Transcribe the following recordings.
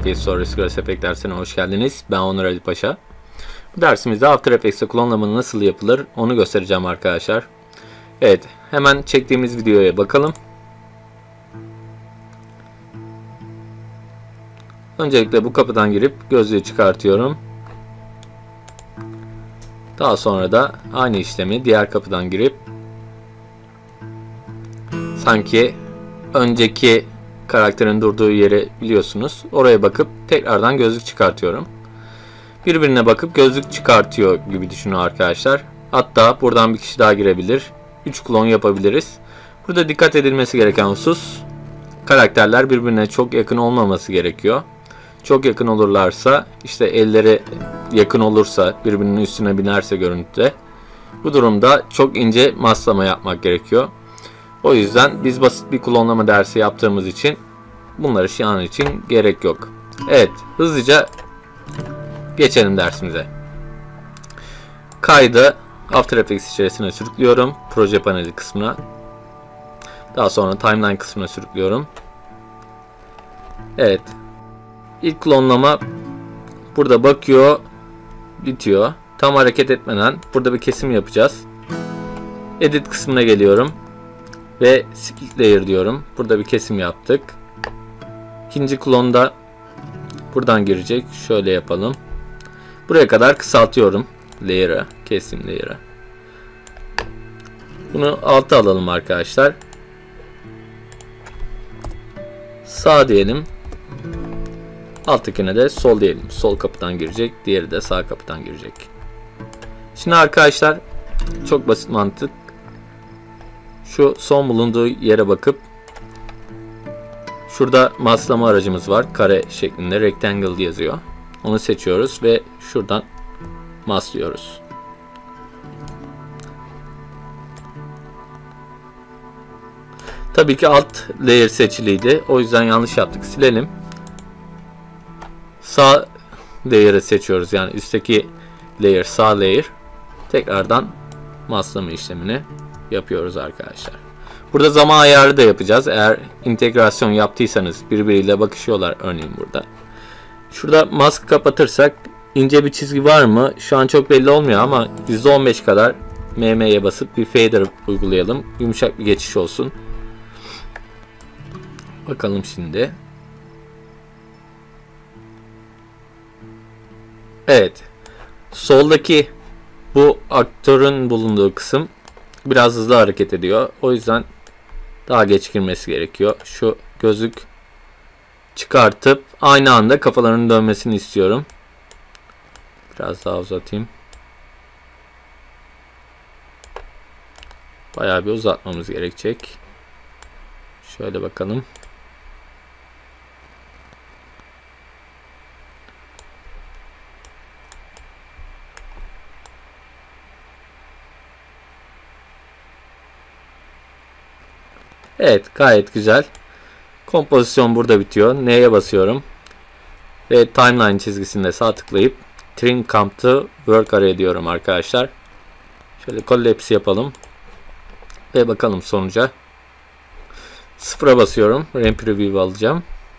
Visual Grace Effect dersine hoş geldiniz. Ben Onur Ali Paşa. Bu dersimizde After Effects'te klonlama nasıl yapılır onu göstereceğim arkadaşlar. Evet, hemen çektiğimiz videoya bakalım. Öncelikle bu kapıdan girip gözlüğü çıkartıyorum. Daha sonra da aynı işlemi diğer kapıdan girip sanki önceki karakterin durduğu yeri biliyorsunuz. Oraya bakıp tekrardan gözlük çıkartıyorum. Birbirine bakıp gözlük çıkartıyor gibi düşünün arkadaşlar. Hatta buradan bir kişi daha girebilir. 3 klon yapabiliriz. Burada dikkat edilmesi gereken husus, karakterler birbirine çok yakın olmaması gerekiyor. Çok yakın olurlarsa, işte elleri yakın olursa, birbirinin üstüne binerse görüntüde, bu durumda çok ince maslama yapmak gerekiyor. O yüzden biz basit bir klonlama dersi yaptığımız için bunları şu an için gerek yok. Evet, hızlıca geçelim dersimize. Kaydı After Effects içerisine sürüklüyorum. Proje paneli kısmına. Daha sonra timeline kısmına sürüklüyorum. Evet. İlk klonlama burada bakıyor, bitiyor. Tam hareket etmeden burada bir kesim yapacağız. Edit kısmına geliyorum. Ve split layer diyorum. Burada bir kesim yaptık. İkinci klonda buradan girecek. Şöyle yapalım. Buraya kadar kısaltıyorum layer'ı, kesim layer'ı. Bunu alta alalım arkadaşlar. Sağ diyelim. Alttakine de sol diyelim. Sol kapıdan girecek. Diğeri de sağ kapıdan girecek. Şimdi arkadaşlar çok basit mantık. Şu son bulunduğu yere bakıp şurada maslama aracımız var. Kare şeklinde rectangle yazıyor. Onu seçiyoruz ve şuradan maslıyoruz. Tabii ki alt layer seçiliydi. O yüzden yanlış yaptık. Silelim. Sağ layer'ı seçiyoruz. Yani üstteki layer, sağ layer. Tekrardan maslama işlemini yapıyoruz arkadaşlar. Burada zaman ayarı da yapacağız. Eğer integrasyon yaptıysanız birbiriyle bakışıyorlar örneğin burada. Şurada mask kapatırsak ince bir çizgi var mı? Şu an çok belli olmuyor ama %15 kadar MM'ye basıp bir fader uygulayalım. Yumuşak bir geçiş olsun. Bakalım şimdi. Evet. Soldaki bu aktörün bulunduğu kısım biraz hızlı hareket ediyor. O yüzden daha geç girmesi gerekiyor. Şu gözlük çıkartıp aynı anda kafalarının dönmesini istiyorum. Biraz daha uzatayım. Bayağı bir uzatmamız gerekecek. Şöyle bakalım. Evet, gayet güzel. Kompozisyon burada bitiyor. N'ye basıyorum. Ve timeline çizgisinde sağ tıklayıp Trim Come to Work Array diyorum arkadaşlar. Şöyle collapse yapalım. Ve bakalım sonuca. Sıfıra basıyorum. Ramp Preview alacağım.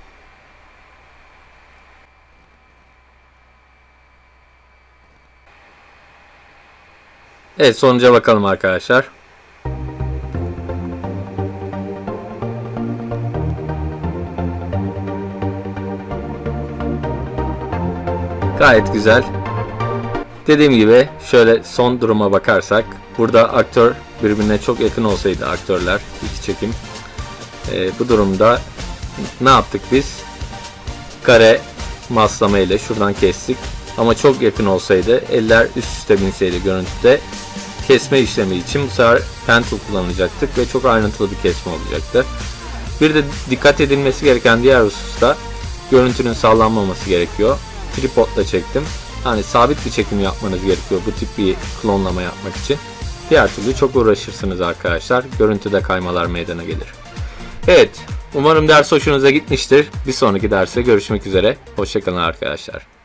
Evet, sonuca bakalım arkadaşlar. Gayet güzel. Dediğim gibi şöyle son duruma bakarsak burada aktör birbirine çok yakın olsaydı aktörler iki çekim bu durumda ne yaptık biz? Kare maslama ile şuradan kestik ama çok yakın olsaydı eller üst üste binseydi görüntüde kesme işlemi için bu sefer pen tool kullanacaktık ve çok ayrıntılı bir kesme olacaktı. Bir de dikkat edilmesi gereken diğer hususta görüntünün sallanmaması gerekiyor. Tripodla çektim. Yani sabit bir çekim yapmanız gerekiyor bu tip bir klonlama yapmak için. Diğer türlü çok uğraşırsınız arkadaşlar. Görüntüde kaymalar meydana gelir. Evet. Umarım ders hoşunuza gitmiştir. Bir sonraki derste görüşmek üzere. Hoşça kalın arkadaşlar.